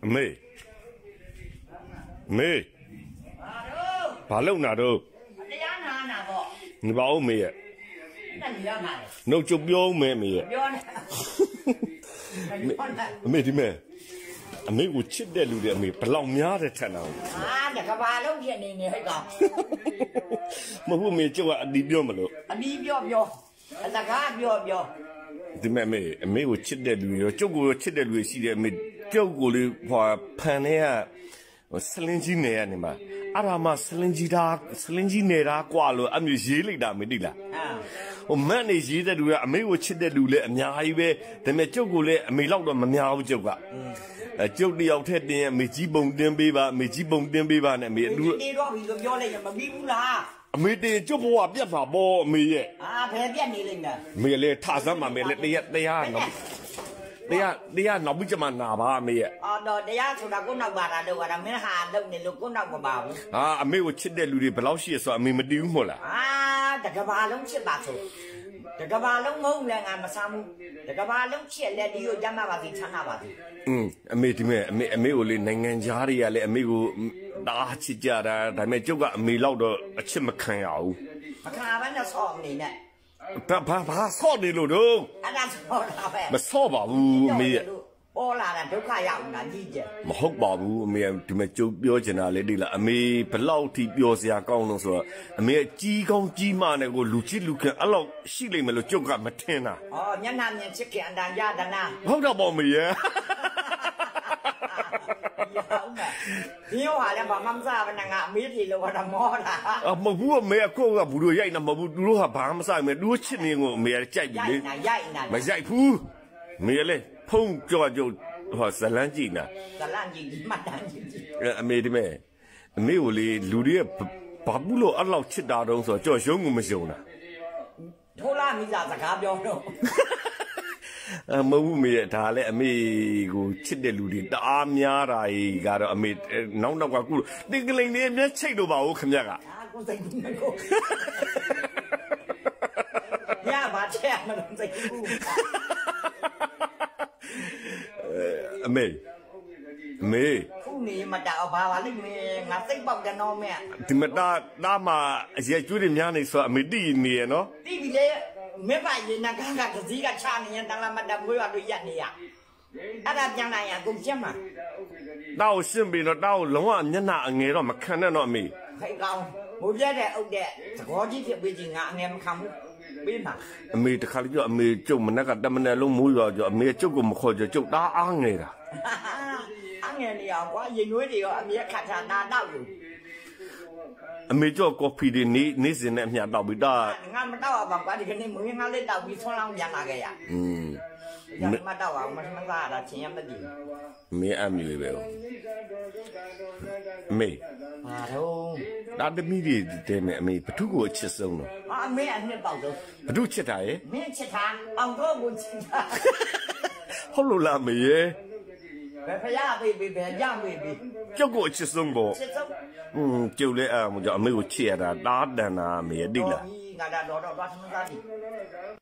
妹，妹，把路拿到，你把我妹，那就表妹妹，妹的妹，妹我吃的路的妹，不老များ的才能。 啊，这个把路骗你还讲？ 我妹就话你表么咯？ 你表，那个表。 ဒီမဲ့အမေကိုချစ်တဲ့လူရောကျုပ်ကိုချစ်တဲ့လူရှိတယ်အမေကျုပ်ကိုလေဟိုဖန်ထဲကဆလင်းကြီးနေရနေမှာအဲ့ဒါမှဆလင်းကြီးနေတာကွာလို့အမျိုးရေးလိုက်တာမသိလားဟိုမန့်နေရေးတဲ့လူကအမေကိုချစ်တဲ့လူလည်းအများကြီးပဲဒါပေမဲ့ကျုပ်ကိုလည်းအမေလောက်တော့မများဘူးကျုပ်ကကျုပ်တယောက်ထက်တင်းအမေကြီးပုံတင်းပေးပါအမေကြီးပုံတင်းပေးပါနဲ့အမေလူတေးတော့ပြီးတော့ပြောလိုက်ရမပြီးဘူးလားအမေတင်ကျုပ်ဘဝပြတ်ပါဘောအမေရဲ့ဘယ်ပြတ်နေလိမ့်မယ်အမေလည်းထဆမ်းပါမယ်လေတရားနောက်ပြီးကြမှာနာပါအမေရဲ့တော့တရားဆိုတာကိုနောက်ပါတာတော့ကမင်းဟာလုံနေလို့ကိုနောက်မပါဘူးအမေကိုချစ်တဲ့လူတွေဘယ်လောက်ရှိရဆိုအမေမတီးဘူးမို့လားတကဘာလုံးချစ်ပါဆိုတကဘာလုံးငုံလည်းငါမဆမ်းဘူးတကဘာလုံးချစ်လက်ဒီကိုကြမ်းပါစေချမ်းသာပါစေအမေဒီမဲ့အမေကိုလေနိုင်ငံသားတွေကလည်းအမေကိုတားချစ်ကြတာဒါပေမဲ့ကျုပ်ကအမေလောက်တော့အချစ်မခံရဘူးမခံဘဲနဲ့ဆော့အနေနဲ့ဘာဆော့နေလို့တော့အဲ့ဒါဆော့တာပဲမဆော့ပါဘူးအမေရဲ့ပေါ်လာတာဒုက္ခရောက်နေတာကြီးကျယ်မဟုတ်ပါဘူးအမေဒီမဲ့ကျုပ်ပြောချင်တာလေဒီလားအမေဘလောက်ထိပြောစရာကောင်းလို့ဆိုတော့အမေကြီးကောင်းကြီးမနဲ့ကိုလူချစ်လူခင်အဲ့လောက်ရှိလိမ့်မယ်လို့ကျုပ်ကမထင်တာမျက်နှာမြင်ချစ်ခင်အတန်ရတနာဟုတ်တော့ပေါ့အမေရဲ့ဒီဟိုဟာလည်းဘာမှမစားဘဲနဲ့ငါအမေးထီလို့ကတော့မောတာမဟုတ်ဘူးအမေကိုကဘူးတို့ရိုက်နေမဟုတ်ဘူးသူတို့ကဘာမှမစားမယ်သူတို့ချစ်နေကိုအမေကကြိုက်ပြီလေရိုက်နေမရိုက်ဘူးအမေလည်းဖုံးကြောက်ဟောဇလန်းကြည့်နာဇလန်းကြည့်မှတ်တမ်းကြည့်အမေဒီမဲ့အမေကိုလေလူတွေကဘာဘူးလို့အဲ့လောက်ချစ်တာတုံးဆိုတော့ကြော်ရုံးကိုမယုံတာထိုးလာမိစားစကားပြောတော့မဟုတ်မေဒါလည်းအမေကိုချစ်တဲ့လူတွေတအားများတာကြီးကတော့အမေနောက်ကခုတင်ကလိန်လေးအမျက်ချိတ်လို့ပါဦးခင်ဗျကကိုစိတ်ကူးမကိုရပါချက်မလို့စိတ်ကူးအမေခုနေမတောက်ဘာပါလိမ့်မယ်ငါစိတ်ပေါက်တယ်နော်မဲဒီမတာမှာအရက်ကျွေးတွေများနေဆိုအမေတိနေရနော်တိပြီလေမဲပါရင်နကန်းကကစီးကချနေရင်တလာမတမွေးရလို့ရက်နေရအဲ့ဒါပြန်လာရင်ကုန်ပြတ်မှာတောက်ရှင်းပြီတော့တောက်လုံးဝမျက်နှာအငယ်တော့မခံနဲ့တော့အမေခိုင်ကောင်းမိုးပြတဲ့အုပ်တဲ့သဘောကြီးဖြစ်ပြီးချင်းငါအငယ်မခံဘူးပြီးမှာအမေတခါလေးကြောအမေကျုပ်မနက်ကတမနယ်လုံးမိုးရွာကြောအမေကျုပ်ကိုမခေါ်ကြကျုပ်တားအားငယ်တာငယ်နေအောင်ကွာရင်နွေးတွေရောအမေခတ်တာနာတော့လို့အမေကြောကော်ဖီတွေနေစင်နဲ့အမျှတောက်ပြီးတော့ငါမတောက်အောင်ကွာဒီကနေ့မင်းငါလေးတောက်ပြီးဆွမ်းလောင်းပြန်လာခဲ့ရမတောက်အောင်မစားတာချင်းရမသိမင်းအမျိုးပဲအမေဟာတော့ဒါတမီးတွေတဲမဲ့အမေဘသူ့ကိုအချစ်ဆုံးတော့အမေအနှစ်ပေါက်တော့ဘသူချစ်တာရဲ့မင်းချစ်တာအောင်တော့ကိုချစ်တာဟုတ်လို့လားမေရဲ့ဘယ်ဖရပေးဘယ်ကြပေးကျုပ်ကိုအချစ်ဆုံးပေါ့ကျုပ်လည်းအမေကိုချစ်ရတာတားတန်တာမေတိလားငါတော့သွားသမ်းသားဒီ